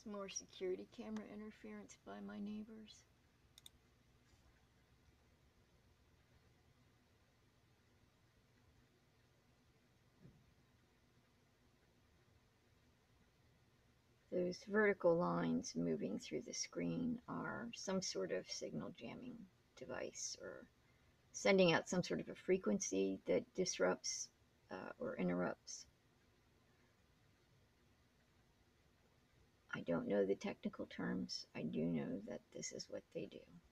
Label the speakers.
Speaker 1: Some more security camera interference by my neighbors. Those vertical lines moving through the screen are some sort of signal jamming device, or sending out some sort of a frequency that disrupts or interrupts. I don't know the technical terms. I do know that this is what they do.